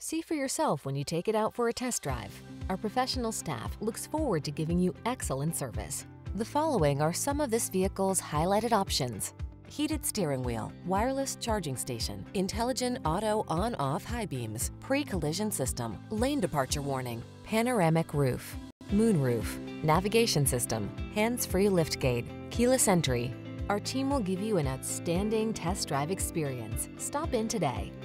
See for yourself when you take it out for a test drive. Our professional staff looks forward to giving you excellent service. The following are some of this vehicle's highlighted options: heated steering wheel, wireless charging station, intelligent auto on-off high beams, pre-collision system, lane departure warning, panoramic roof, moonroof, navigation system, hands-free liftgate, keyless entry. Our team will give you an outstanding test drive experience. Stop in today.